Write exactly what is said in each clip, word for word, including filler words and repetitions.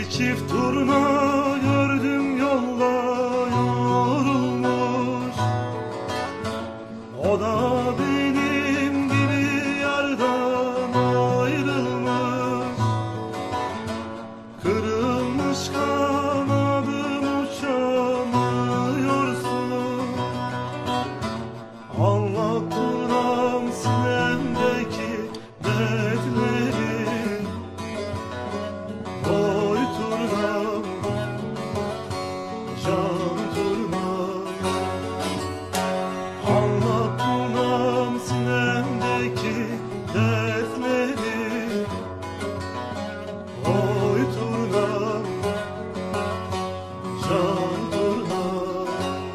çift turna gördüm yolda yorulmuş. O da benim gibi yardan ayrılmış. Kırılmış kanadım, uçamıyorsun. Anlatıram sinemdeki dertleri. Oy turnam, can turnam. Anlat turnam sinemdeki dertleri. Oy turnam, can turnam.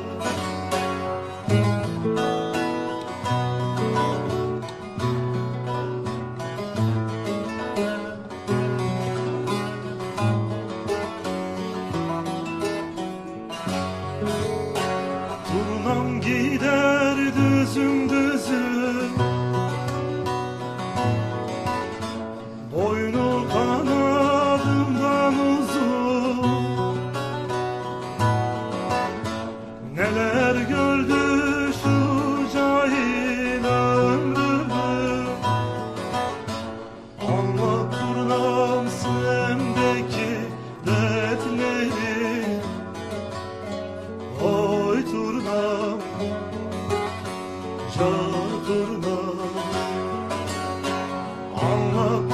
Turnam gider düzüm düzüm, boynu kanadımdan uzun. Neler gördü şu cahil ömrüm. Anlat turnam sinemdeki dertleri. Oy turnam, can turnam. Anlat